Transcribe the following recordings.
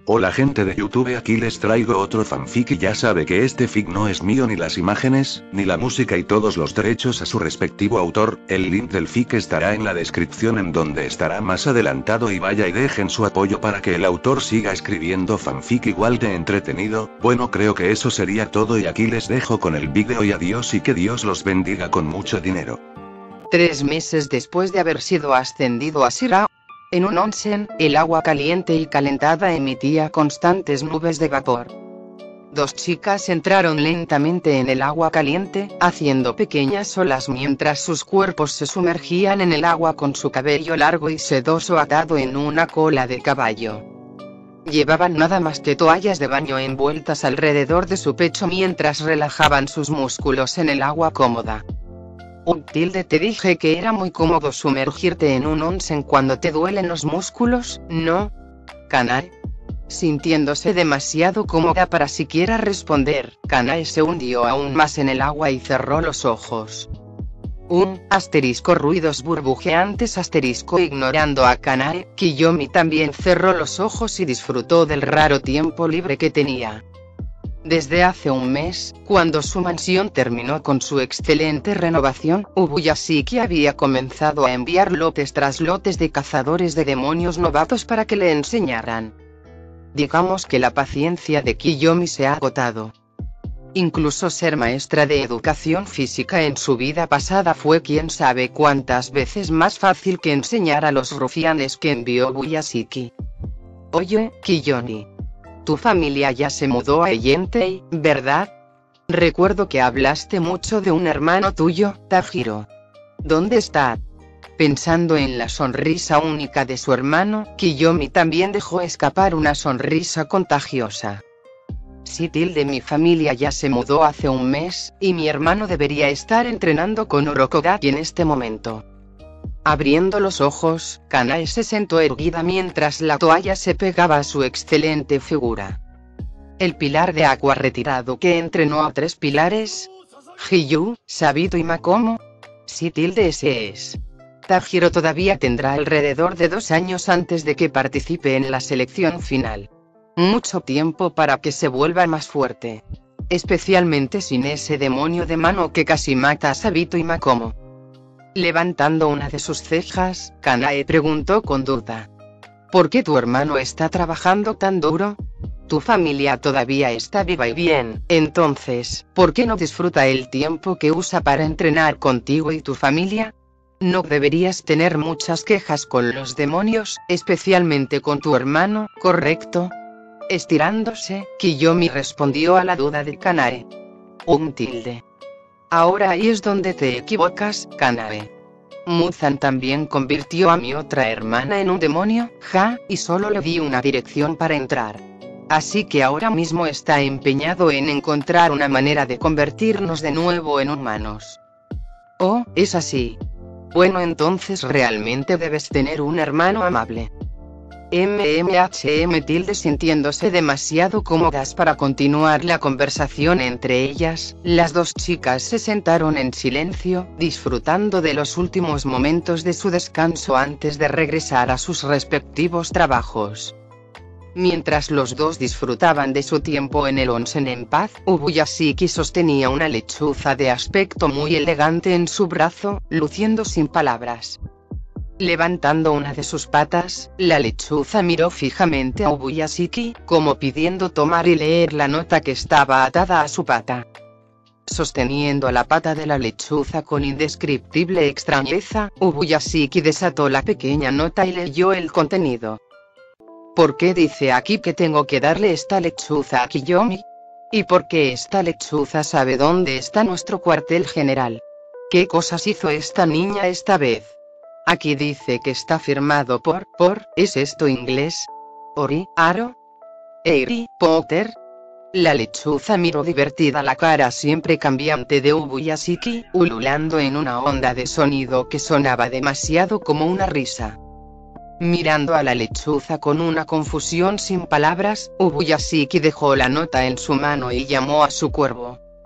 Hola gente de YouTube, aquí les traigo otro fanfic y ya sabe que este fic no es mío, ni las imágenes, ni la música y todos los derechos a su respectivo autor. El link del fic estará en la descripción, en donde estará más adelantado, y vaya y dejen su apoyo para que el autor siga escribiendo fanfic igual de entretenido. Bueno, creo que eso sería todo y aquí les dejo con el vídeo y adiós, y que Dios los bendiga con mucho dinero. 3 meses después de haber sido ascendido a Shira, en un onsen, el agua caliente y calentada emitía constantes nubes de vapor. 2 chicas entraron lentamente en el agua caliente, haciendo pequeñas olas mientras sus cuerpos se sumergían en el agua con su cabello largo y sedoso atado en una cola de caballo. Llevaban nada más que toallas de baño envueltas alrededor de su pecho mientras relajaban sus músculos en el agua cómoda. Te dije que era muy cómodo sumergirte en un onsen cuando te duelen los músculos, ¿no? Kanae. Sintiéndose demasiado cómoda para siquiera responder, Kanae se hundió aún más en el agua y cerró los ojos. Ruidos burbujeantes ignorando a Kanae, Kiyomi también cerró los ojos y disfrutó del raro tiempo libre que tenía. Desde hace un mes, cuando su mansión terminó con su excelente renovación, Ubuyashiki había comenzado a enviar lotes tras lotes de cazadores de demonios novatos para que le enseñaran. Digamos que la paciencia de Kiyomi se ha agotado. Incluso ser maestra de educación física en su vida pasada fue quién sabe cuántas veces más fácil que enseñar a los rufianes que envió Ubuyashiki. Oye, Kiyomi. Tu familia ya se mudó a Eyentei, ¿verdad? Recuerdo que hablaste mucho de un hermano tuyo, Tajiro. ¿Dónde está? Pensando en la sonrisa única de su hermano, Kiyomi también dejó escapar una sonrisa contagiosa. Sí, mi familia ya se mudó hace un mes, y mi hermano debería estar entrenando con Orokodaki en este momento. Abriendo los ojos, Kanae se sentó erguida mientras la toalla se pegaba a su excelente figura. El pilar de agua retirado que entrenó a 3 pilares. Hiyu, Sabito y Makomo. Sí, ese es. Tajiro todavía tendrá alrededor de 2 años antes de que participe en la selección final. Mucho tiempo para que se vuelva más fuerte. Especialmente sin ese demonio de mano que casi mata a Sabito y Makomo. Levantando una de sus cejas, Kanae preguntó con duda. ¿Por qué tu hermano está trabajando tan duro? Tu familia todavía está viva y bien, entonces, ¿por qué no disfruta el tiempo que usa para entrenar contigo y tu familia? No deberías tener muchas quejas con los demonios, especialmente con tu hermano, ¿correcto? Estirándose, Kiyomi respondió a la duda de Kanae. Ahora ahí es donde te equivocas, Kanae. Muzan también convirtió a mi otra hermana en un demonio, y solo le di una dirección para entrar. Así que ahora mismo está empeñado en encontrar una manera de convertirnos de nuevo en humanos. Oh, es así. Bueno, entonces realmente debes tener un hermano amable. Sintiéndose demasiado cómodas para continuar la conversación entre ellas, las 2 chicas se sentaron en silencio, disfrutando de los últimos momentos de su descanso antes de regresar a sus respectivos trabajos. Mientras los 2 disfrutaban de su tiempo en el onsen en paz, Ubuyashiki sostenía una lechuza de aspecto muy elegante en su brazo, luciendo sin palabras. Levantando una de sus patas, la lechuza miró fijamente a Ubuyashiki, como pidiendo tomar y leer la nota que estaba atada a su pata. Sosteniendo la pata de la lechuza con indescriptible extrañeza, Ubuyashiki desató la pequeña nota y leyó el contenido. ¿Por qué dice aquí que tengo que darle esta lechuza a Kiyomi? ¿Y por qué esta lechuza sabe dónde está nuestro cuartel general? ¿Qué cosas hizo esta niña esta vez? Aquí dice que está firmado por, ¿es esto inglés? Ori, Aro, Harry Potter. La lechuza miró divertida la cara siempre cambiante de Ubuyashiki, ululando en una onda de sonido que sonaba demasiado como una risa. Mirando a la lechuza con una confusión sin palabras, Ubuyashiki dejó la nota en su mano y llamó a su cuervo.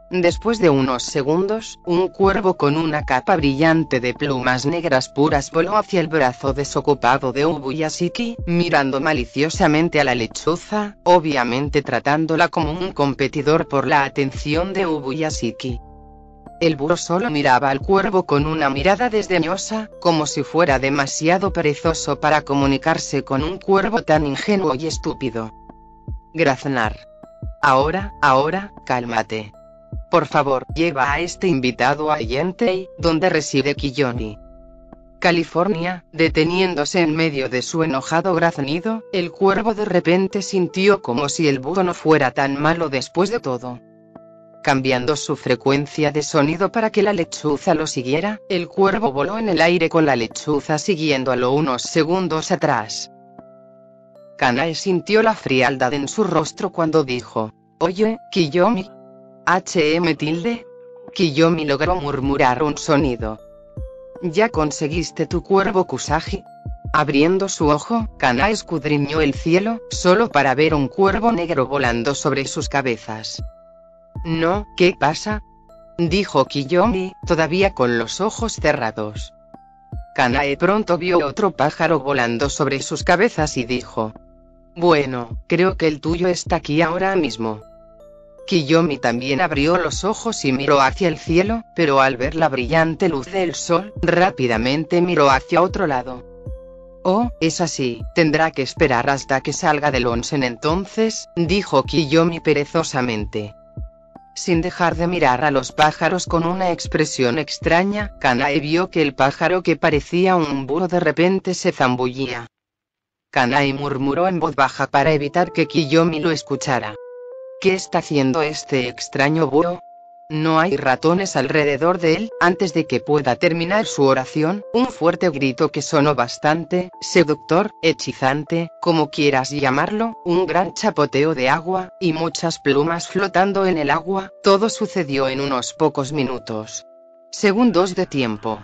Después de unos segundos, un cuervo con una capa brillante de plumas negras puras voló hacia el brazo desocupado de Ubuyashiki, mirando maliciosamente a la lechuza, obviamente tratándola como un competidor por la atención de Ubuyashiki. El búho solo miraba al cuervo con una mirada desdeñosa, como si fuera demasiado perezoso para comunicarse con un cuervo tan ingenuo y estúpido. Graznar. Ahora, cálmate. Por favor, lleva a este invitado a Yentei, donde reside Kiyomi. California. Deteniéndose en medio de su enojado graznido, el cuervo de repente sintió como si el búho no fuera tan malo después de todo. Cambiando su frecuencia de sonido para que la lechuza lo siguiera, el cuervo voló en el aire con la lechuza siguiéndolo unos segundos atrás. Kanae sintió la frialdad en su rostro cuando dijo: «Oye, Kiyomi». Kiyomi logró murmurar un sonido. «¿Ya conseguiste tu cuervo Kusagi?» Abriendo su ojo, Kanae escudriñó el cielo, solo para ver un cuervo negro volando sobre sus cabezas. «No, ¿qué pasa?», dijo Kiyomi, todavía con los ojos cerrados. Kanae pronto vio otro pájaro volando sobre sus cabezas y dijo: «Bueno, creo que el tuyo está aquí ahora mismo». Kiyomi también abrió los ojos y miró hacia el cielo, pero al ver la brillante luz del sol, rápidamente miró hacia otro lado. «Oh, es así, tendrá que esperar hasta que salga del onsen entonces», dijo Kiyomi perezosamente. Sin dejar de mirar a los pájaros con una expresión extraña, Kanae vio que el pájaro que parecía un búho de repente se zambullía. Kanae murmuró en voz baja para evitar que Kiyomi lo escuchara: «¿Qué está haciendo este extraño búho? ¿No hay ratones alrededor de él?». Antes de que pueda terminar su oración, un fuerte grito que sonó bastante seductor, hechizante, como quieras llamarlo, un gran chapoteo de agua, y muchas plumas flotando en el agua, todo sucedió en unos pocos minutos. Segundos de tiempo.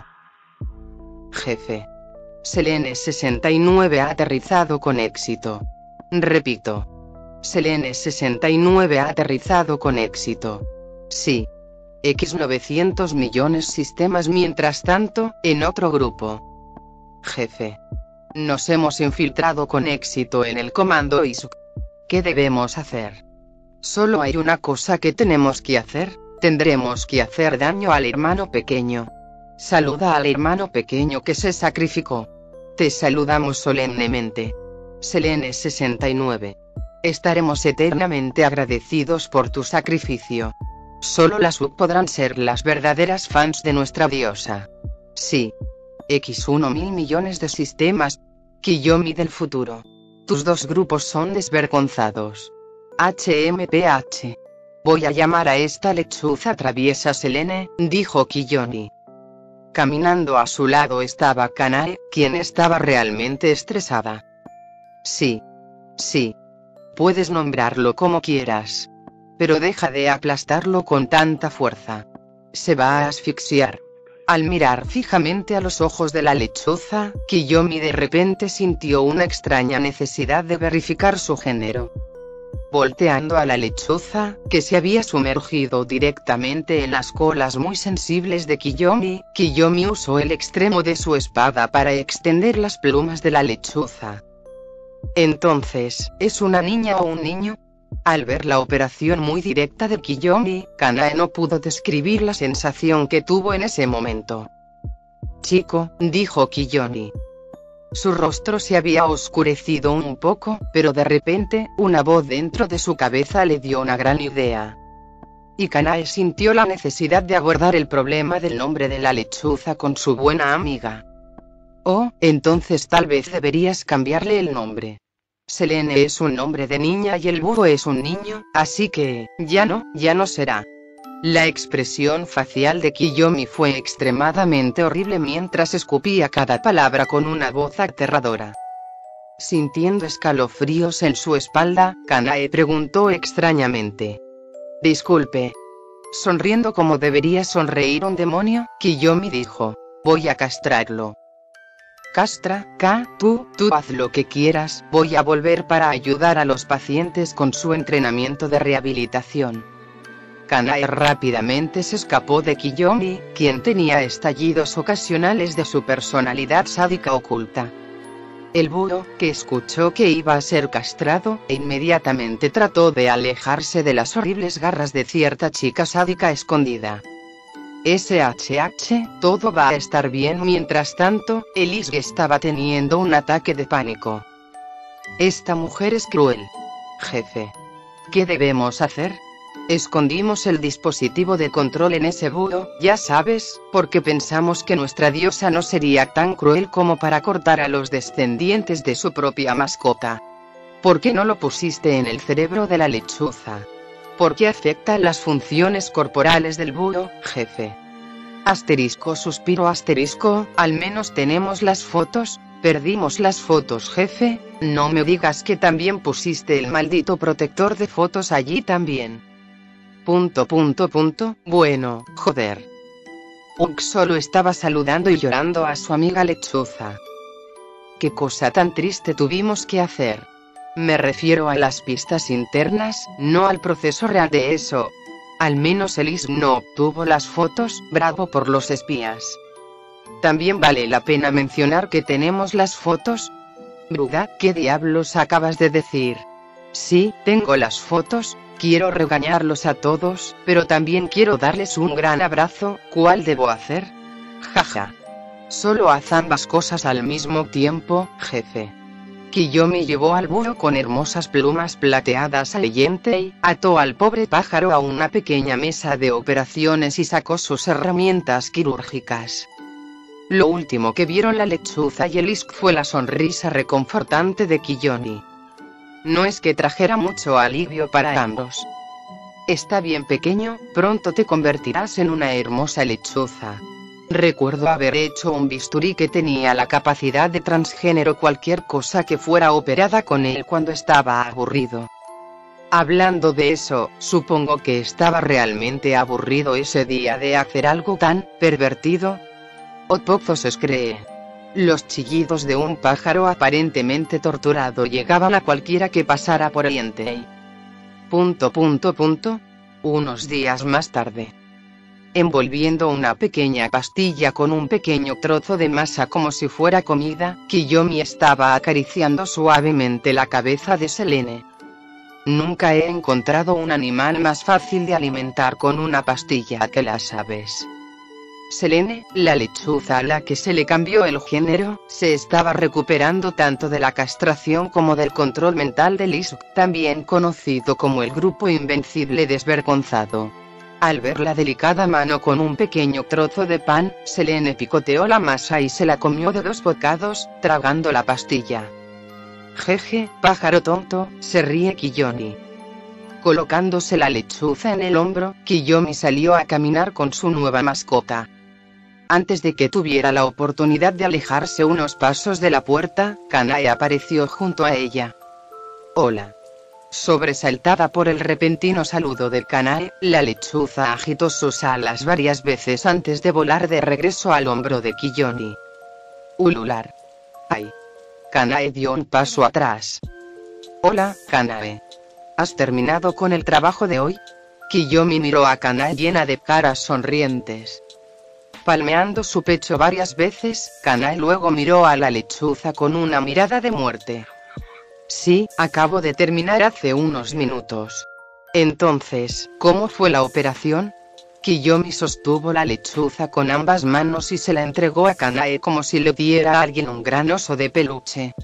Jefe. Selene 69 ha aterrizado con éxito. Repito. Selene 69 ha aterrizado con éxito. Sí. X 900 millones sistemas. Mientras tanto, en otro grupo. Jefe. Nos hemos infiltrado con éxito en el comando ISUK. ¿Qué debemos hacer? Solo hay una cosa que tenemos que hacer. Tendremos que hacer daño al hermano pequeño. Saluda al hermano pequeño que se sacrificó. Te saludamos solemnemente. Selene 69. Estaremos eternamente agradecidos por tu sacrificio. Solo las UP podrán ser las verdaderas fans de nuestra diosa. Sí. X 1.000 millones de sistemas. Kiyomi del futuro. Tus dos grupos son desvergonzados. HMPH. Voy a llamar a esta lechuza traviesa Selene, dijo Kiyomi. Caminando a su lado estaba Kanae, quien estaba realmente estresada. Sí. Sí. Puedes nombrarlo como quieras. Pero deja de aplastarlo con tanta fuerza. Se va a asfixiar. Al mirar fijamente a los ojos de la lechuza, Kiyomi de repente sintió una extraña necesidad de verificar su género. Volteando a la lechuza, que se había sumergido directamente en las colas muy sensibles de Kiyomi, Kiyomi usó el extremo de su espada para extender las plumas de la lechuza. Entonces, ¿es una niña o un niño? Al ver la operación muy directa de Kiyomi, Kanae no pudo describir la sensación que tuvo en ese momento. Chico, dijo Kiyomi. Su rostro se había oscurecido un poco, pero de repente, una voz dentro de su cabeza le dio una gran idea. Y Kanae sintió la necesidad de abordar el problema del nombre de la lechuza con su buena amiga. Oh, entonces tal vez deberías cambiarle el nombre. Selene es un nombre de niña y el búho es un niño, así que, ya no será. La expresión facial de Kiyomi fue extremadamente horrible mientras escupía cada palabra con una voz aterradora. Sintiendo escalofríos en su espalda, Kanae preguntó extrañamente. Disculpe. Sonriendo como debería sonreír un demonio, Kiyomi dijo. Voy a castrarlo. Castra, tú haz lo que quieras, voy a volver para ayudar a los pacientes con su entrenamiento de rehabilitación. Kanae rápidamente se escapó de Kiyomi, quien tenía estallidos ocasionales de su personalidad sádica oculta. El búho, que escuchó que iba a ser castrado, inmediatamente trató de alejarse de las horribles garras de cierta chica sádica escondida. SHH, todo va a estar bien. Mientras tanto, Elise estaba teniendo un ataque de pánico. Esta mujer es cruel. Jefe. ¿Qué debemos hacer? Escondimos el dispositivo de control en ese búho, ya sabes, porque pensamos que nuestra diosa no sería tan cruel como para cortar a los descendientes de su propia mascota. ¿Por qué no lo pusiste en el cerebro de la lechuza? ¿Por qué afecta las funciones corporales del búho, jefe? Asterisco suspiro asterisco, al menos tenemos las fotos. Perdimos las fotos, jefe. No me digas que también pusiste el maldito protector de fotos allí también. Bueno, joder. Unk solo estaba saludando y llorando a su amiga lechuza. ¿Qué cosa tan triste tuvimos que hacer? Me refiero a las pistas internas, no al proceso real de eso. Al menos Elise no obtuvo las fotos, bravo por los espías. También vale la pena mencionar que tenemos las fotos. ¿Verdad? ¿Qué diablos acabas de decir? Sí, tengo las fotos. Quiero regañarlos a todos, pero también quiero darles un gran abrazo. ¿Cuál debo hacer? Jaja. Solo haz ambas cosas al mismo tiempo, jefe. Kiyomi llevó al búho con hermosas plumas plateadas al Yentei, ató al pobre pájaro a una pequeña mesa de operaciones y sacó sus herramientas quirúrgicas. Lo último que vieron la lechuza y el Isk fue la sonrisa reconfortante de Kiyomi. No es que trajera mucho alivio para ambos. Está bien, pequeño, pronto te convertirás en una hermosa lechuza. Recuerdo haber hecho un bisturí que tenía la capacidad de transgénero cualquier cosa que fuera operada con él cuando estaba aburrido. Hablando de eso, supongo que estaba realmente aburrido ese día de hacer algo tan pervertido. O poco se cree. Los chillidos de un pájaro aparentemente torturado llegaban a cualquiera que pasara por el Yentei. Unos días más tarde. Envolviendo una pequeña pastilla con un pequeño trozo de masa como si fuera comida, Kiyomi estaba acariciando suavemente la cabeza de Selene. Nunca he encontrado un animal más fácil de alimentar con una pastilla que las aves. Selene, la lechuza a la que se le cambió el género, se estaba recuperando tanto de la castración como del control mental del Isk, también conocido como el grupo invencible desvergonzado. Al ver la delicada mano con un pequeño trozo de pan, Selene picoteó la masa y se la comió de 2 bocados, tragando la pastilla. Jeje, pájaro tonto, se ríe Kiyomi. Colocándose la lechuza en el hombro, Kiyomi salió a caminar con su nueva mascota. Antes de que tuviera la oportunidad de alejarse unos pasos de la puerta, Kanae apareció junto a ella. Hola. Sobresaltada por el repentino saludo de Kanae, la lechuza agitó sus alas varias veces antes de volar de regreso al hombro de Kiyomi. Ulular. ¡Ay! Kanae dio un paso atrás. Hola, Kanae. ¿Has terminado con el trabajo de hoy? Kiyomi miró a Kanae llena de caras sonrientes. Palmeando su pecho varias veces, Kanae luego miró a la lechuza con una mirada de muerte. Sí, acabo de terminar hace unos minutos. Entonces, ¿cómo fue la operación? Kiyomi sostuvo la lechuza con ambas manos y se la entregó a Kanae como si le diera a alguien un gran oso de peluche.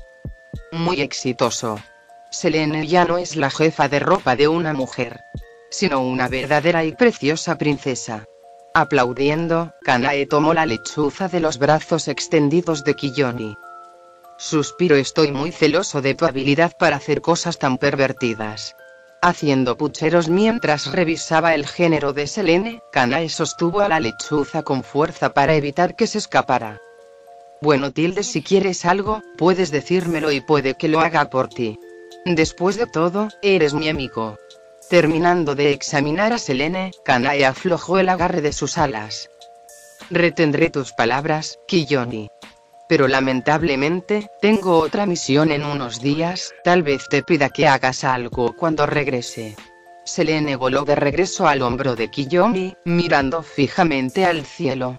Muy exitoso. Selene ya no es la jefa de ropa de una mujer, sino una verdadera y preciosa princesa. Aplaudiendo, Kanae tomó la lechuza de los brazos extendidos de Kiyomi. Suspiro, estoy muy celoso de tu habilidad para hacer cosas tan pervertidas. Haciendo pucheros mientras revisaba el género de Selene, Kanae sostuvo a la lechuza con fuerza para evitar que se escapara. Bueno, si quieres algo, puedes decírmelo y puede que lo haga por ti. Después de todo, eres mi amigo. Terminando de examinar a Selene, Kanae aflojó el agarre de sus alas. Retendré tus palabras, Kiyomi. Pero lamentablemente, tengo otra misión en unos días, tal vez te pida que hagas algo cuando regrese. Selene voló de regreso al hombro de Kiyomi, mirando fijamente al cielo.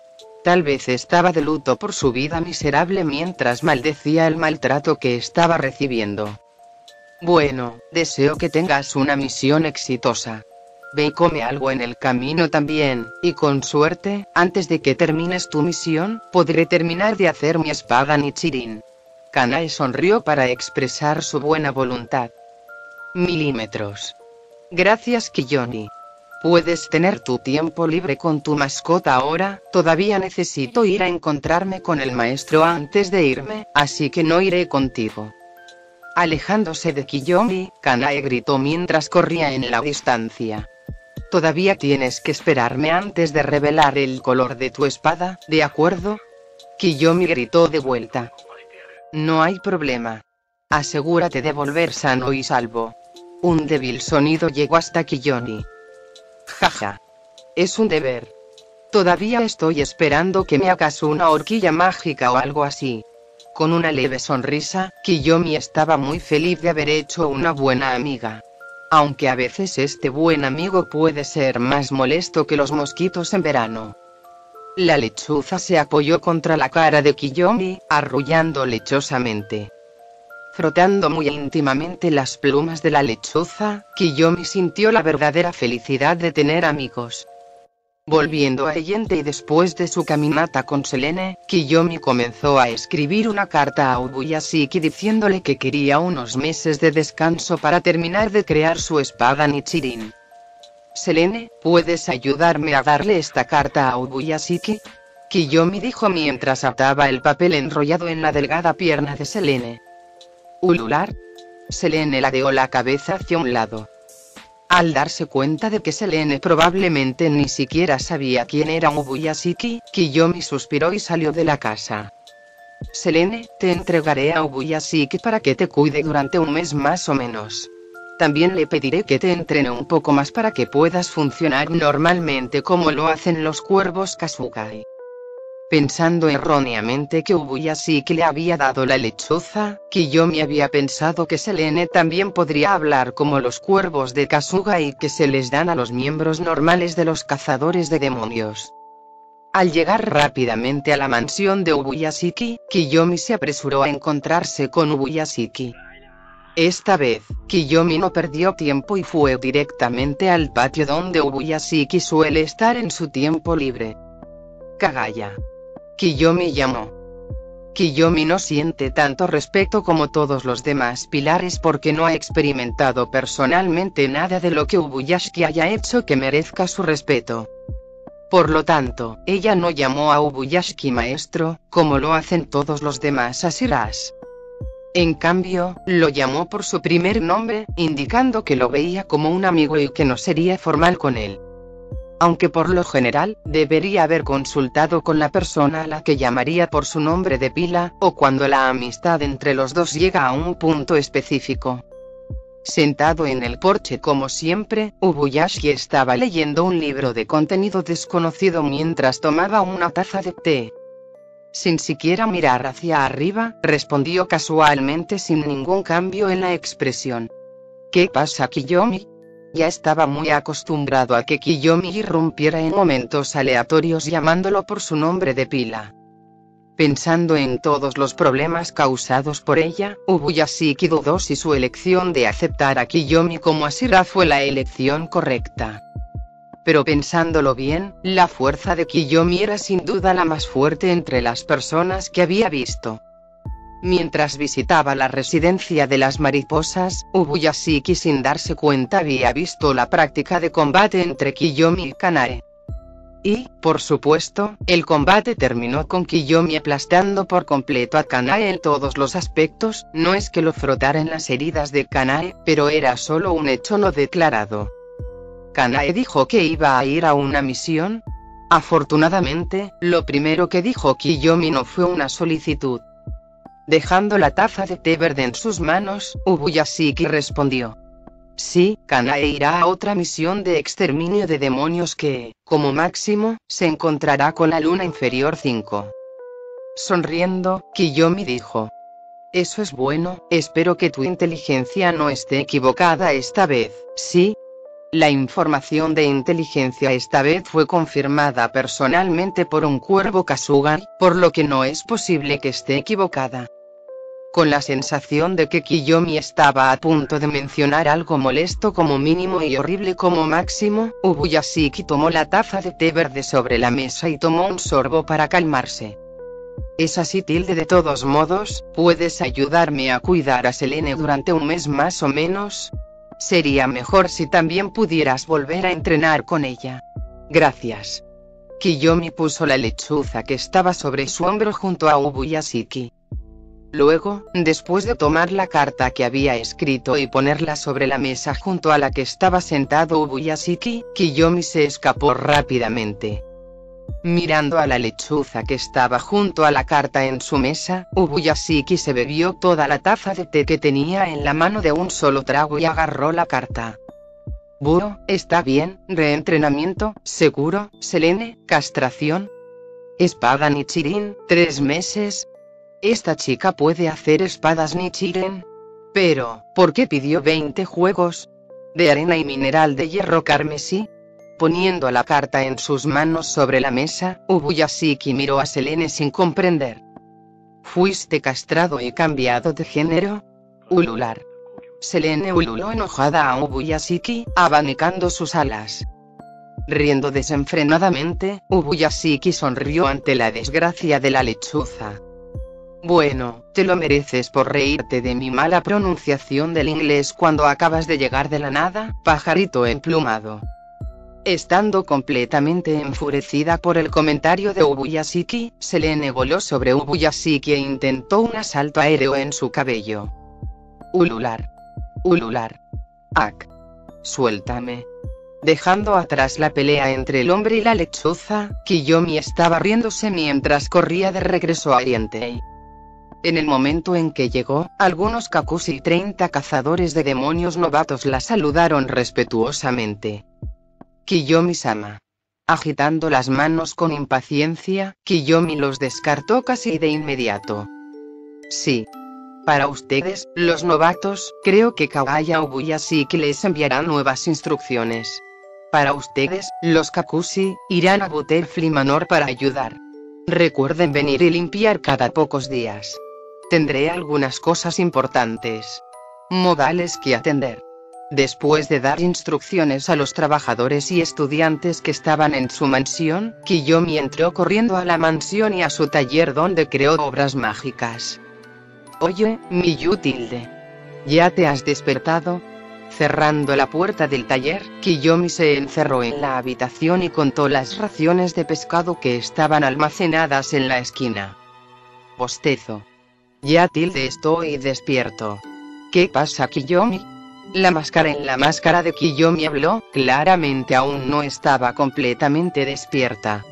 Tal vez estaba de luto por su vida miserable mientras maldecía el maltrato que estaba recibiendo. Bueno, deseo que tengas una misión exitosa. Ve y come algo en el camino también, y con suerte, antes de que termines tu misión, podré terminar de hacer mi espada Nichirin. Kanae sonrió para expresar su buena voluntad. Milímetros. Gracias Kiyomi. Puedes tener tu tiempo libre con tu mascota ahora, todavía necesito ir a encontrarme con el maestro antes de irme, así que no iré contigo. Alejándose de Kiyomi, Kanae gritó mientras corría en la distancia. Todavía tienes que esperarme antes de revelar el color de tu espada, ¿de acuerdo? Kiyomi gritó de vuelta. No hay problema. Asegúrate de volver sano y salvo. Un débil sonido llegó hasta Kiyomi. Jaja. Es un deber. Todavía estoy esperando que me hagas una horquilla mágica o algo así. Con una leve sonrisa, Kiyomi estaba muy feliz de haber hecho una buena amiga. Aunque a veces este buen amigo puede ser más molesto que los mosquitos en verano. La lechuza se apoyó contra la cara de Kiyomi, arrullando lechosamente. Frotando muy íntimamente las plumas de la lechuza, Kiyomi sintió la verdadera felicidad de tener amigos. Volviendo a Eyente y después de su caminata con Selene, Kiyomi comenzó a escribir una carta a Ubuyashiki diciéndole que quería unos meses de descanso para terminar de crear su espada Nichirin. Selene, ¿puedes ayudarme a darle esta carta a Ubuyashiki? Kiyomi dijo mientras ataba el papel enrollado en la delgada pierna de Selene. ¿Ulular? Selene ladeó la cabeza hacia un lado. Al darse cuenta de que Selene probablemente ni siquiera sabía quién era Ubuyashiki, Kiyomi suspiró y salió de la casa. Selene, te entregaré a Ubuyashiki para que te cuide durante un mes más o menos. También le pediré que te entrene un poco más para que puedas funcionar normalmente como lo hacen los cuervos Kasugai. Pensando erróneamente que Ubuyashiki le había dado la lechuza, Kiyomi había pensado que Selene también podría hablar como los cuervos de Kasugai que se les dan a los miembros normales de los cazadores de demonios. Al llegar rápidamente a la mansión de Ubuyashiki, Kiyomi se apresuró a encontrarse con Ubuyashiki. Esta vez, Kiyomi no perdió tiempo y fue directamente al patio donde Ubuyashiki suele estar en su tiempo libre. Kagaya. Kiyomi llamó. Kiyomi no siente tanto respeto como todos los demás pilares porque no ha experimentado personalmente nada de lo que Ubuyashiki haya hecho que merezca su respeto. Por lo tanto, ella no llamó a Ubuyashiki maestro, como lo hacen todos los demás Ashiras. En cambio, lo llamó por su primer nombre, indicando que lo veía como un amigo y que no sería formal con él. Aunque por lo general, debería haber consultado con la persona a la que llamaría por su nombre de pila, o cuando la amistad entre los dos llega a un punto específico. Sentado en el porche como siempre, Ubuyashiki estaba leyendo un libro de contenido desconocido mientras tomaba una taza de té. Sin siquiera mirar hacia arriba, respondió casualmente sin ningún cambio en la expresión. ¿Qué pasa, Kiyomi? Ya estaba muy acostumbrado a que Kiyomi irrumpiera en momentos aleatorios llamándolo por su nombre de pila. Pensando en todos los problemas causados por ella, Ubuyashiki dudó si su elección de aceptar a Kiyomi como Ashira fue la elección correcta. Pero pensándolo bien, la fuerza de Kiyomi era sin duda la más fuerte entre las personas que había visto. Mientras visitaba la residencia de las mariposas, Ubuyashiki sin darse cuenta había visto la práctica de combate entre Kiyomi y Kanae. Y, por supuesto, el combate terminó con Kiyomi aplastando por completo a Kanae en todos los aspectos. No es que lo frotara en las heridas de Kanae, pero era solo un hecho no declarado. Kanae dijo que iba a ir a una misión. Afortunadamente, lo primero que dijo Kiyomi no fue una solicitud. Dejando la taza de té verde en sus manos, Ubuyashiki respondió. Sí, Kanae irá a otra misión de exterminio de demonios que, como máximo, se encontrará con la luna inferior 5. Sonriendo, Kiyomi dijo. Eso es bueno, espero que tu inteligencia no esté equivocada esta vez, ¿sí? La información de inteligencia esta vez fue confirmada personalmente por un cuervo Kasuga, por lo que no es posible que esté equivocada. Con la sensación de que Kiyomi estaba a punto de mencionar algo molesto como mínimo y horrible como máximo, Ubuyashiki tomó la taza de té verde sobre la mesa y tomó un sorbo para calmarse. Es así, de todos modos, ¿puedes ayudarme a cuidar a Selene durante un mes más o menos? Sería mejor si también pudieras volver a entrenar con ella. Gracias. Kiyomi puso la lechuza que estaba sobre su hombro junto a Ubuyashiki. Luego, después de tomar la carta que había escrito y ponerla sobre la mesa junto a la que estaba sentado Ubuyashiki, Kiyomi se escapó rápidamente. Mirando a la lechuza que estaba junto a la carta en su mesa, Ubuyashiki se bebió toda la taza de té que tenía en la mano de un solo trago y agarró la carta. Buro, está bien, reentrenamiento, seguro, Selene, castración. Espada Nichiren, 3 meses. Esta chica puede hacer espadas Nichiren. Pero, ¿por qué pidió 20 juegos? ¿De arena y mineral de hierro carmesí? Poniendo la carta en sus manos sobre la mesa, Ubuyashiki miró a Selene sin comprender. ¿Fuiste castrado y cambiado de género? Ulular. Selene ululó enojada a Ubuyashiki, abanicando sus alas. Riendo desenfrenadamente, Ubuyashiki sonrió ante la desgracia de la lechuza. Bueno, te lo mereces por reírte de mi mala pronunciación del inglés cuando acabas de llegar de la nada, pajarito emplumado. Estando completamente enfurecida por el comentario de Ubuyashiki, Selene voló sobre Ubuyashiki e intentó un asalto aéreo en su cabello. Ulular. Ulular. Ak. Suéltame. Dejando atrás la pelea entre el hombre y la lechuza, Kiyomi estaba riéndose mientras corría de regreso a Oriente. En el momento en que llegó, algunos Kakushi y 30 cazadores de demonios novatos la saludaron respetuosamente. Kiyomi-sama. Agitando las manos con impaciencia, Kiyomi los descartó casi de inmediato. Sí. Para ustedes, los novatos, creo que Kawaya Ubuyashiki les enviará nuevas instrucciones. Para ustedes, los Kakushi, irán a Butterfly Manor para ayudar. Recuerden venir y limpiar cada pocos días. Tendré algunas cosas importantes. Modales que atender. Después de dar instrucciones a los trabajadores y estudiantes que estaban en su mansión, Kiyomi entró corriendo a la mansión y a su taller donde creó obras mágicas. Oye, Miyu ¿ya te has despertado? Cerrando la puerta del taller, Kiyomi se encerró en la habitación y contó las raciones de pescado que estaban almacenadas en la esquina. Bostezo. Ya estoy despierto. ¿Qué pasa, Kiyomi? La máscara de Kiyomi habló, claramente aún no estaba completamente despierta.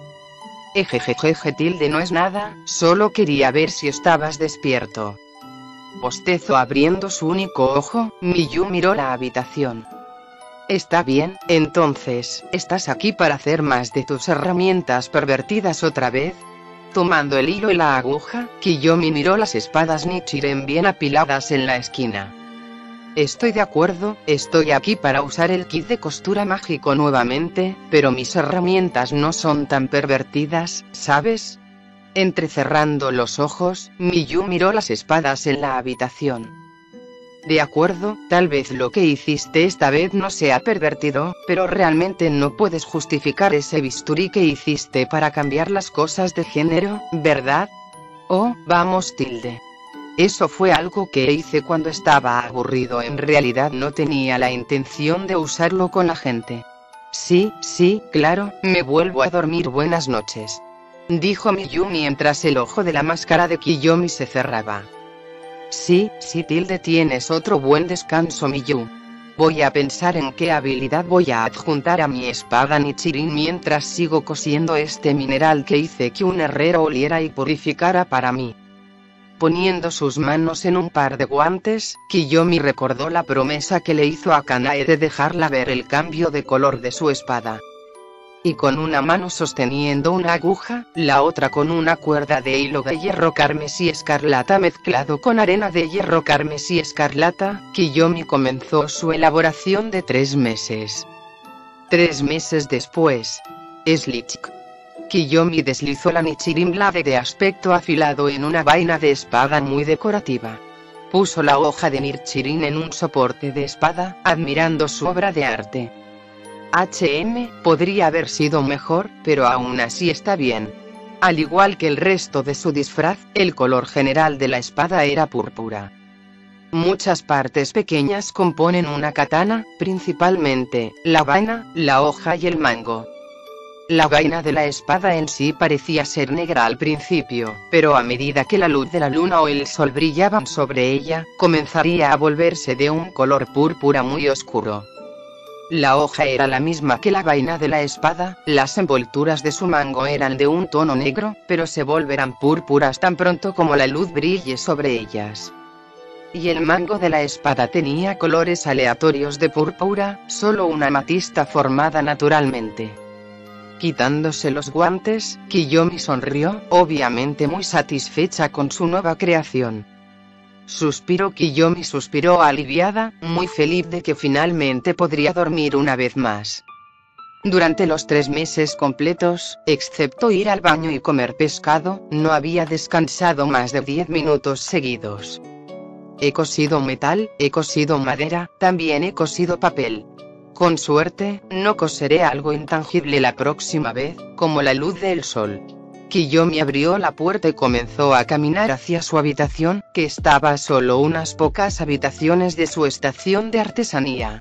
Ejejeje, no es nada, solo quería ver si estabas despierto. Bostezo abriendo su único ojo, Miyu miró la habitación. Está bien, entonces, ¿estás aquí para hacer más de tus herramientas pervertidas otra vez? Tomando el hilo y la aguja, Kiyomi miró las espadas Nichiren bien apiladas en la esquina. Estoy de acuerdo, estoy aquí para usar el kit de costura mágico nuevamente, pero mis herramientas no son tan pervertidas, ¿sabes? Entrecerrando los ojos, Miyu miró las espadas en la habitación. De acuerdo, tal vez lo que hiciste esta vez no sea pervertido, pero realmente no puedes justificar ese bisturí que hiciste para cambiar las cosas de género, ¿verdad? Oh, vamos, Eso fue algo que hice cuando estaba aburrido. En realidad no tenía la intención de usarlo con la gente. Sí, claro, me vuelvo a dormir. Buenas noches. Dijo Miyu mientras el ojo de la máscara de Kiyomi se cerraba. Sí, tienes otro buen descanso, Miyu. Voy a pensar en qué habilidad voy a adjuntar a mi espada Nichiren mientras sigo cosiendo este mineral que hice que un herrero oliera y purificara para mí. Poniendo sus manos en un par de guantes, Kiyomi recordó la promesa que le hizo a Kanae de dejarla ver el cambio de color de su espada. Y con una mano sosteniendo una aguja, la otra con una cuerda de hilo de hierro carmesí escarlata mezclado con arena de hierro carmesí escarlata, Kiyomi comenzó su elaboración de 3 meses. 3 meses después. Slichk. Kiyomi deslizó la Nichirin Blade de aspecto afilado en una vaina de espada muy decorativa. Puso la hoja de Nichirin en un soporte de espada, admirando su obra de arte. Podría haber sido mejor, pero aún así está bien. Al igual que el resto de su disfraz, el color general de la espada era púrpura. Muchas partes pequeñas componen una katana, principalmente, la vaina, la hoja y el mango. La vaina de la espada en sí parecía ser negra al principio, pero a medida que la luz de la luna o el sol brillaban sobre ella, comenzaría a volverse de un color púrpura muy oscuro. La hoja era la misma que la vaina de la espada, las envolturas de su mango eran de un tono negro, pero se volverán púrpuras tan pronto como la luz brille sobre ellas. Y el mango de la espada tenía colores aleatorios de púrpura, solo una amatista formada naturalmente. Quitándose los guantes, Kiyomi sonrió, obviamente muy satisfecha con su nueva creación. Kiyomi suspiró aliviada, muy feliz de que finalmente podría dormir una vez más. Durante los 3 meses completos, excepto ir al baño y comer pescado, no había descansado más de 10 minutos seguidos. He cosido metal, he cosido madera, también he cosido papel. Con suerte, no coseré algo intangible la próxima vez, como la luz del sol. Kiyomi abrió la puerta y comenzó a caminar hacia su habitación, que estaba a solo unas pocas habitaciones de su estación de artesanía.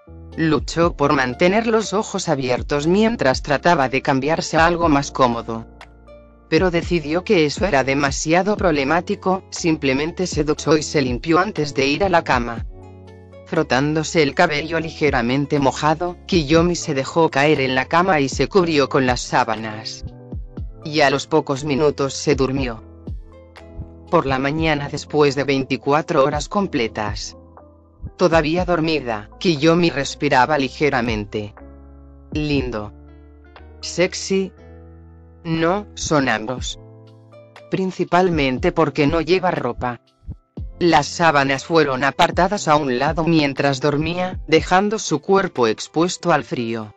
Luchó por mantener los ojos abiertos mientras trataba de cambiarse a algo más cómodo. Pero decidió que eso era demasiado problemático, simplemente se duchó y se limpió antes de ir a la cama. Frotándose el cabello ligeramente mojado, Kiyomi se dejó caer en la cama y se cubrió con las sábanas. Y a los pocos minutos se durmió. Por la mañana, después de 24 horas completas, todavía dormida, Kiyomi respiraba ligeramente. Lindo. Sexy. No, son ambos. Principalmente porque no lleva ropa. Las sábanas fueron apartadas a un lado mientras dormía, dejando su cuerpo expuesto al frío.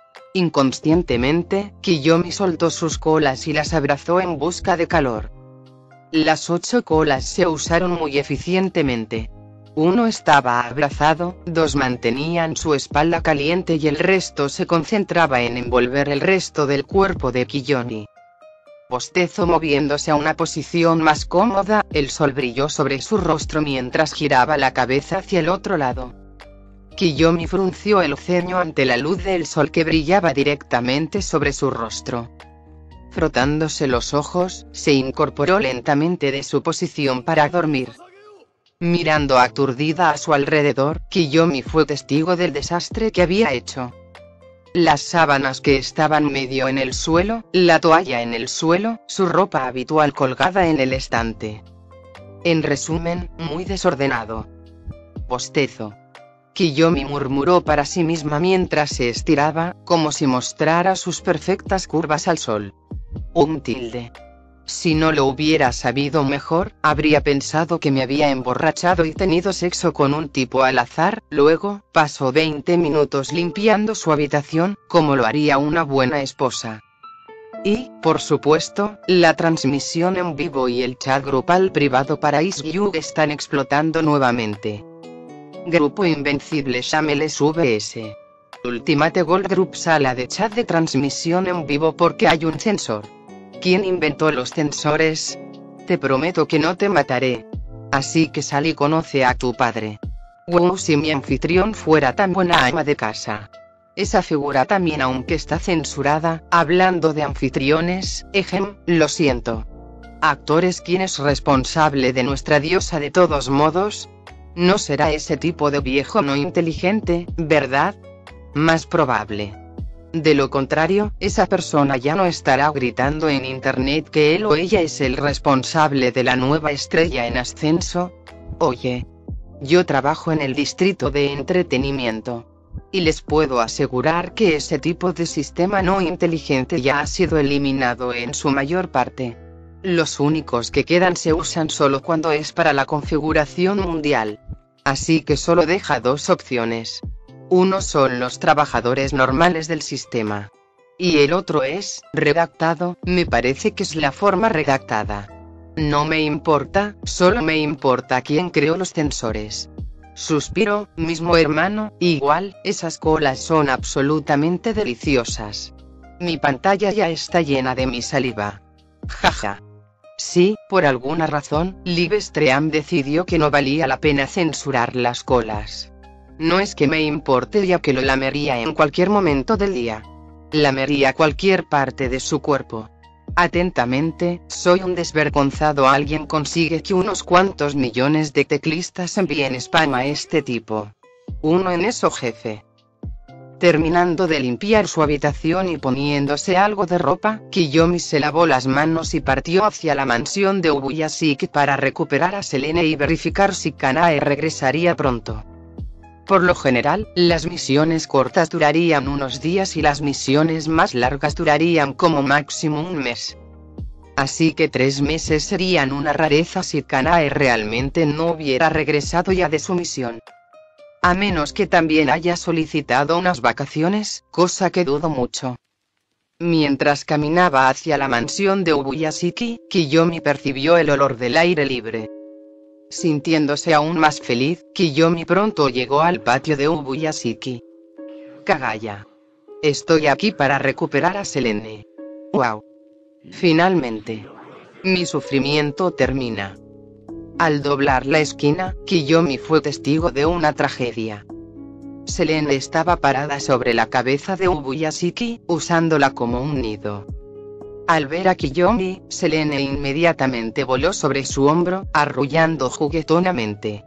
Inconscientemente, Kiyomi soltó sus colas y las abrazó en busca de calor. Las 8 colas se usaron muy eficientemente. 1 estaba abrazado, 2 mantenían su espalda caliente y el resto se concentraba en envolver el resto del cuerpo de Kiyomi. Bostezó moviéndose a una posición más cómoda, el sol brilló sobre su rostro mientras giraba la cabeza hacia el otro lado. Kiyomi frunció el ceño ante la luz del sol que brillaba directamente sobre su rostro. Frotándose los ojos, se incorporó lentamente de su posición para dormir. Mirando aturdida a su alrededor, Kiyomi fue testigo del desastre que había hecho. Las sábanas que estaban medio en el suelo, la toalla en el suelo, su ropa habitual colgada en el estante. En resumen, muy desordenado. Bostezo. Kiyomi murmuró para sí misma mientras se estiraba, como si mostrara sus perfectas curvas al sol. Si no lo hubiera sabido mejor, habría pensado que me había emborrachado y tenido sexo con un tipo al azar. Luego, pasó 20 minutos limpiando su habitación, como lo haría una buena esposa. Y, por supuesto, la transmisión en vivo y el chat grupal privado para Isgyug están explotando nuevamente. Grupo Invencible Shameless VS. Ultimate Gold Group, sala de chat de transmisión en vivo porque hay un censor. ¿Quién inventó los censores? Te prometo que no te mataré. Así que sal y conoce a tu padre. Wow, si mi anfitrión fuera tan buena ama de casa. Esa figura también, aunque está censurada. Hablando de anfitriones, lo siento. Actores, ¿quién es responsable de nuestra diosa de todos modos? No será ese tipo de viejo no inteligente, ¿verdad? Más probable. De lo contrario, esa persona ya no estará gritando en internet que él o ella es el responsable de la nueva estrella en ascenso. Oye, yo trabajo en el distrito de entretenimiento. Y les puedo asegurar que ese tipo de sistema no inteligente ya ha sido eliminado en su mayor parte. Los únicos que quedan se usan solo cuando es para la configuración mundial. Así que solo deja 2 opciones. Uno son los trabajadores normales del sistema. Y el otro es, redactado, me parece que es la forma redactada. No me importa, solo me importa quién creó los sensores. Suspiro, mismo hermano, igual, esas colas son absolutamente deliciosas. Mi pantalla ya está llena de mi saliva. Jaja. Sí, por alguna razón, Livestream decidió que no valía la pena censurar las colas. No es que me importe, ya que lo lamería en cualquier momento del día. Lamería cualquier parte de su cuerpo. Atentamente, soy un desvergonzado. Alguien consigue que unos cuantos millones de teclistas envíen spam a este tipo. Uno en eso, jefe. Terminando de limpiar su habitación y poniéndose algo de ropa, Kiyomi se lavó las manos y partió hacia la mansión de Ubuyashiki para recuperar a Selene y verificar si Kanae regresaría pronto. Por lo general, las misiones cortas durarían unos días y las misiones más largas durarían como máximo un mes. Así que 3 meses serían una rareza si Kanae realmente no hubiera regresado ya de su misión. A menos que también haya solicitado unas vacaciones, cosa que dudo mucho. Mientras caminaba hacia la mansión de Ubuyashiki, Kiyomi percibió el olor del aire libre. Sintiéndose aún más feliz, Kiyomi pronto llegó al patio de Ubuyashiki. Kagaya. Estoy aquí para recuperar a Selene. ¡Wow! Finalmente. Mi sufrimiento termina. Al doblar la esquina, Kiyomi fue testigo de una tragedia. Selene estaba parada sobre la cabeza de Ubuyashiki, usándola como un nido. Al ver a Kiyomi, Selene inmediatamente voló sobre su hombro, arrullando juguetonamente.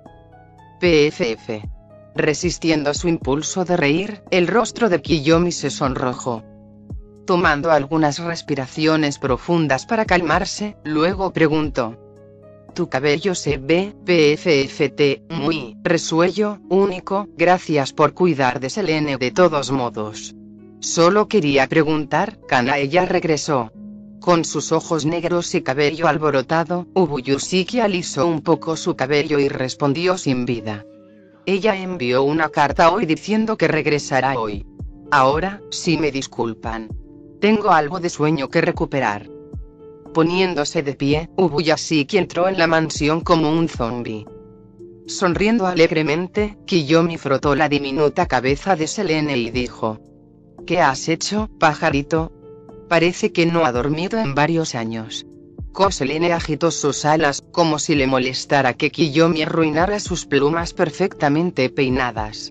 PFF. Resistiendo su impulso de reír, el rostro de Kiyomi se sonrojó. Tomando algunas respiraciones profundas para calmarse, luego preguntó. Tu cabello se ve, PFFT, muy resuello, único, gracias por cuidar de Selene de todos modos. Solo quería preguntar, Kanae ya regresó. Con sus ojos negros y cabello alborotado, Ubuyashiki alisó un poco su cabello y respondió sin vida. Ella envió una carta hoy diciendo que regresará hoy. Ahora, si me disculpan. Tengo algo de sueño que recuperar. Poniéndose de pie, Ubuyashiki entró en la mansión como un zombi. Sonriendo alegremente, Kiyomi frotó la diminuta cabeza de Selene y dijo. ¿Qué has hecho, pajarito? Parece que no ha dormido en varios años. Selene agitó sus alas, como si le molestara que Kiyomi arruinara sus plumas perfectamente peinadas.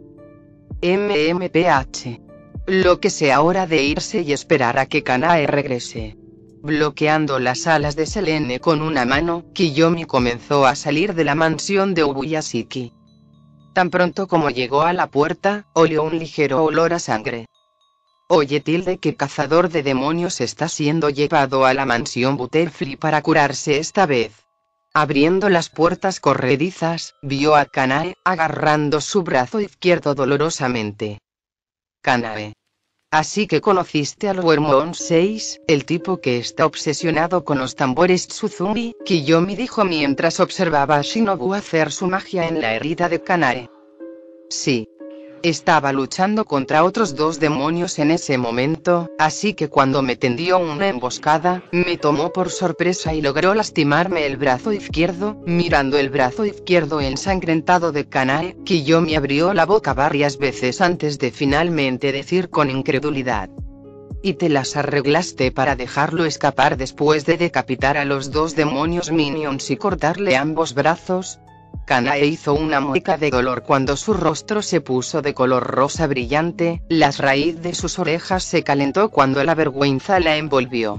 MMPH. Lo que sea hora de irse y esperar a que Kanae regrese. Bloqueando las alas de Selene con una mano, Kiyomi comenzó a salir de la mansión de Ubuyashiki. Tan pronto como llegó a la puerta, olió un ligero olor a sangre. Oye, ¿qué cazador de demonios está siendo llevado a la mansión Butterfly para curarse esta vez? Abriendo las puertas corredizas, vio a Kanae, agarrando su brazo izquierdo dolorosamente. Kanae. Así que conociste al Wormon 6, el tipo que está obsesionado con los tambores Tsuzumi, Kiyomi dijo mientras observaba a Shinobu hacer su magia en la herida de Kanae. Sí. Estaba luchando contra otros 2 demonios en ese momento, así que cuando me tendió una emboscada, me tomó por sorpresa y logró lastimarme el brazo izquierdo. Mirando el brazo izquierdo ensangrentado de Kanae, Kiyomi abrió la boca varias veces antes de finalmente decir con incredulidad. ¿Y te las arreglaste para dejarlo escapar después de decapitar a los 2 demonios minions y cortarle ambos brazos? Kanae hizo una mueca de dolor cuando su rostro se puso de color rosa brillante, la raíz de sus orejas se calentó cuando la vergüenza la envolvió.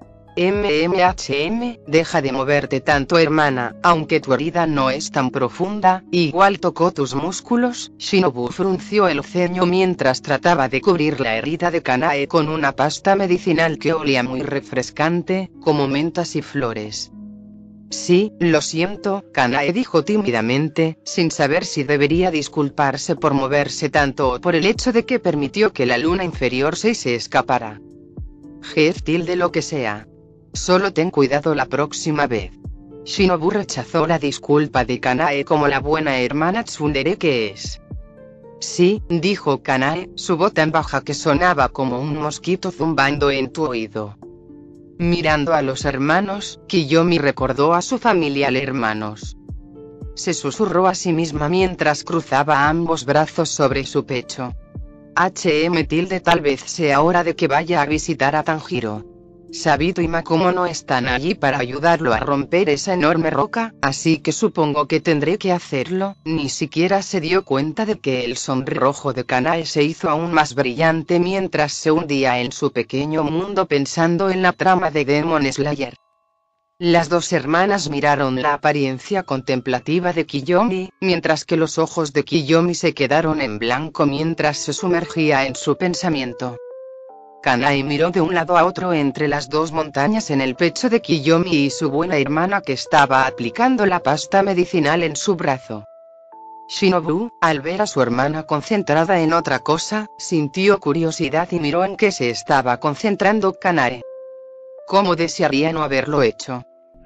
Deja de moverte tanto, hermana, aunque tu herida no es tan profunda, igual tocó tus músculos. Shinobu frunció el ceño mientras trataba de cubrir la herida de Kanae con una pasta medicinal que olía muy refrescante, como mentas y flores. Sí, lo siento, Kanae dijo tímidamente, sin saber si debería disculparse por moverse tanto o por el hecho de que permitió que la luna inferior se escapara. Lo que sea. Solo ten cuidado la próxima vez. Shinobu rechazó la disculpa de Kanae como la buena hermana tsundere que es. Sí, dijo Kanae, su voz tan baja que sonaba como un mosquito zumbando en tu oído. Mirando a los hermanos, Kiyomi recordó a su familia hermanos. Se susurró a sí misma mientras cruzaba ambos brazos sobre su pecho. Tal vez sea hora de que vaya a visitar a Tanjiro. Sabito y Makomo no están allí para ayudarlo a romper esa enorme roca, así que supongo que tendré que hacerlo. Ni siquiera se dio cuenta de que el sonrojo de Kanae se hizo aún más brillante mientras se hundía en su pequeño mundo pensando en la trama de Demon Slayer. Las dos hermanas miraron la apariencia contemplativa de Kiyomi, mientras que los ojos de Kiyomi se quedaron en blanco mientras se sumergía en su pensamiento. Kanae miró de un lado a otro entre las dos montañas en el pecho de Kiyomi y su buena hermana que estaba aplicando la pasta medicinal en su brazo. Shinobu, al ver a su hermana concentrada en otra cosa, sintió curiosidad y miró en qué se estaba concentrando Kanae. ¿Cómo desearía no haberlo hecho?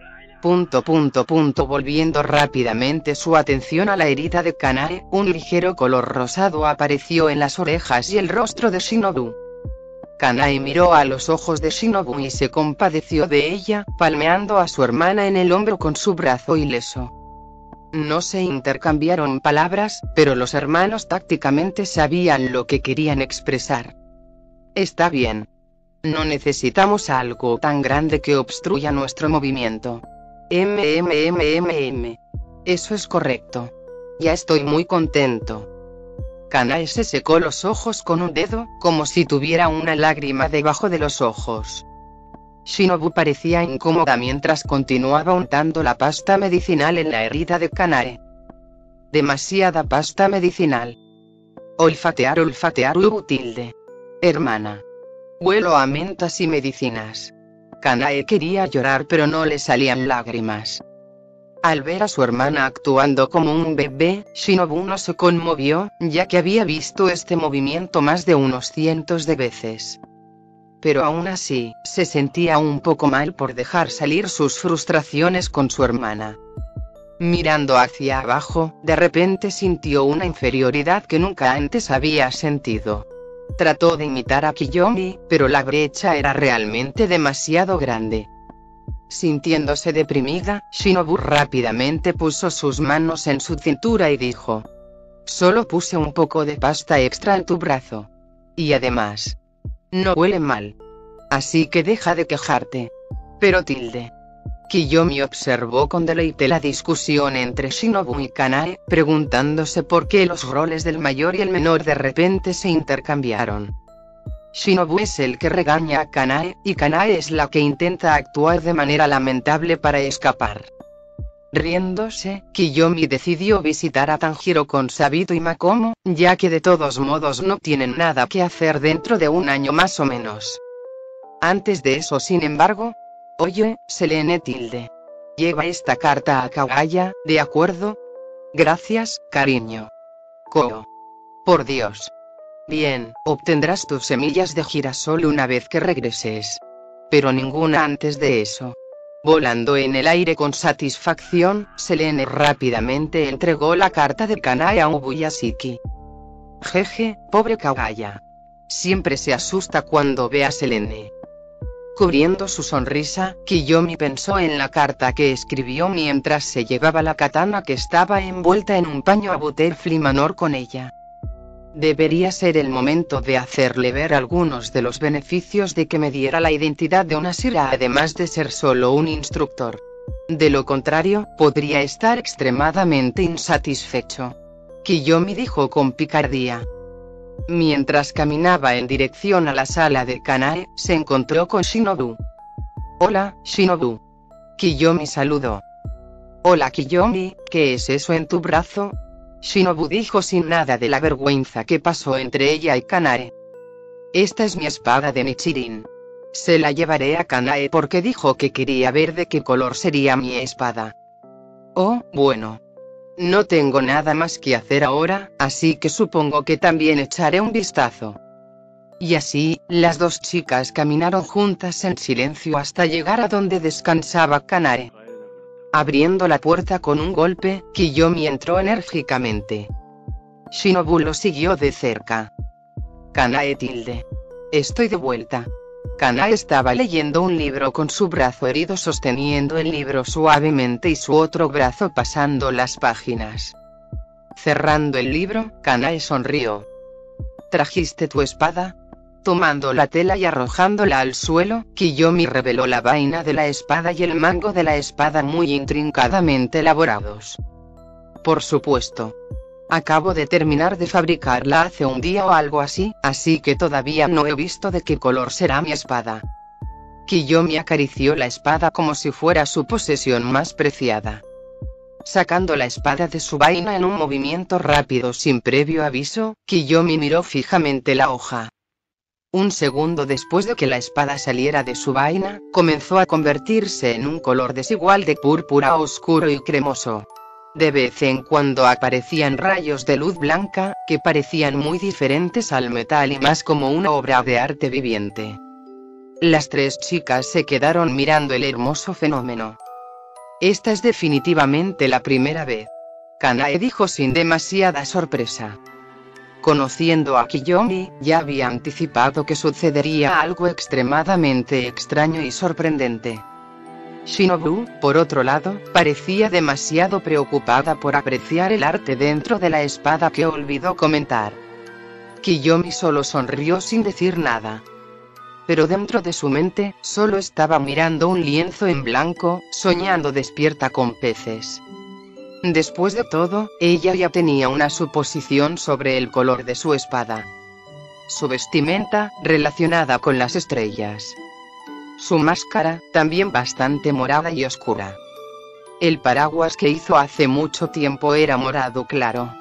Volviendo rápidamente su atención a la herida de Kanae, un ligero color rosado apareció en las orejas y el rostro de Shinobu. Kanae miró a los ojos de Shinobu y se compadeció de ella, palmeando a su hermana en el hombro con su brazo ileso. No se intercambiaron palabras, pero los hermanos tácticamente sabían lo que querían expresar. Está bien. No necesitamos algo tan grande que obstruya nuestro movimiento. Eso es correcto. Ya estoy muy contento. Kanae se secó los ojos con un dedo, como si tuviera una lágrima debajo de los ojos. Shinobu parecía incómoda mientras continuaba untando la pasta medicinal en la herida de Kanae. Demasiada pasta medicinal. Olfatear, tilde. Hermana. Huelo a mentas y medicinas. Kanae quería llorar pero no le salían lágrimas. Al ver a su hermana actuando como un bebé, Shinobu no se conmovió, ya que había visto este movimiento más de unos cientos de veces. Pero aún así, se sentía un poco mal por dejar salir sus frustraciones con su hermana. Mirando hacia abajo, de repente sintió una inferioridad que nunca antes había sentido. Trató de imitar a Kiyomi, pero la brecha era realmente demasiado grande. Sintiéndose deprimida, Shinobu rápidamente puso sus manos en su cintura y dijo: Solo puse un poco de pasta extra en tu brazo. Y además, no huele mal. Así que deja de quejarte. Pero tilde. Kiyomi observó con deleite la discusión entre Shinobu y Kanae, preguntándose por qué los roles del mayor y el menor de repente se intercambiaron. Shinobu es el que regaña a Kanae, y Kanae es la que intenta actuar de manera lamentable para escapar. Riéndose, Kiyomi decidió visitar a Tanjiro con Sabito y Makomo, ya que de todos modos no tienen nada que hacer dentro de un año más o menos. Antes de eso, sin embargo, oye, Selene tilde. Lleva esta carta a Kagaya, ¿de acuerdo? Gracias, cariño. Koo. Por Dios. Bien, obtendrás tus semillas de girasol una vez que regreses. Pero ninguna antes de eso. Volando en el aire con satisfacción, Selene rápidamente entregó la carta de Kanae a Ubuyashiki. Jeje, pobre Kagaya. Siempre se asusta cuando ve a Selene. Cubriendo su sonrisa, Kiyomi pensó en la carta que escribió mientras se llevaba la katana que estaba envuelta en un paño a Butterfly Manor con ella. Debería ser el momento de hacerle ver algunos de los beneficios de que me diera la identidad de una Shira además de ser solo un instructor. De lo contrario, podría estar extremadamente insatisfecho. Kiyomi dijo con picardía. Mientras caminaba en dirección a la sala de Kanae, se encontró con Shinobu. Hola, Shinobu. Kiyomi saludó. Hola Kiyomi, ¿qué es eso en tu brazo? Shinobu dijo sin nada de la vergüenza que pasó entre ella y Kanae. Esta es mi espada de Nichirin. Se la llevaré a Kanae porque dijo que quería ver de qué color sería mi espada. Oh, bueno. No tengo nada más que hacer ahora, así que supongo que también echaré un vistazo. Y así, las dos chicas caminaron juntas en silencio hasta llegar a donde descansaba Kanae. Abriendo la puerta con un golpe, Kiyomi entró enérgicamente. Shinobu lo siguió de cerca. Kanae tilde. Estoy de vuelta. Kanae estaba leyendo un libro con su brazo herido sosteniendo el libro suavemente y su otro brazo pasando las páginas. Cerrando el libro, Kanae sonrió. ¿Trajiste tu espada? Tomando la tela y arrojándola al suelo, Kiyomi reveló la vaina de la espada y el mango de la espada muy intrincadamente elaborados. Por supuesto. Acabo de terminar de fabricarla hace un día o algo así que todavía no he visto de qué color será mi espada. Kiyomi acarició la espada como si fuera su posesión más preciada. Sacando la espada de su vaina en un movimiento rápido sin previo aviso, Kiyomi miró fijamente la hoja. Un segundo después de que la espada saliera de su vaina, comenzó a convertirse en un color desigual de púrpura oscuro y cremoso. De vez en cuando aparecían rayos de luz blanca, que parecían muy diferentes al metal y más como una obra de arte viviente. Las tres chicas se quedaron mirando el hermoso fenómeno. Esta es definitivamente la primera vez. Kanae dijo sin demasiada sorpresa. Conociendo a Kiyomi, ya había anticipado que sucedería algo extremadamente extraño y sorprendente. Shinobu, por otro lado, parecía demasiado preocupada por apreciar el arte dentro de la espada que olvidó comentar. Kiyomi solo sonrió sin decir nada. Pero dentro de su mente, solo estaba mirando un lienzo en blanco, soñando despierta con peces. Después de todo, ella ya tenía una suposición sobre el color de su espada. Su vestimenta, relacionada con las estrellas. Su máscara, también bastante morada y oscura. El paraguas que hizo hace mucho tiempo era morado claro.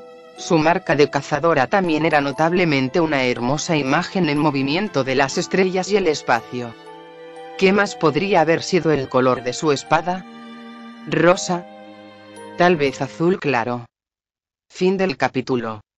Su marca de cazadora también era notablemente una hermosa imagen en movimiento de las estrellas y el espacio. ¿Qué más podría haber sido el color de su espada? ¿Rosa? Tal vez azul claro. Fin del capítulo.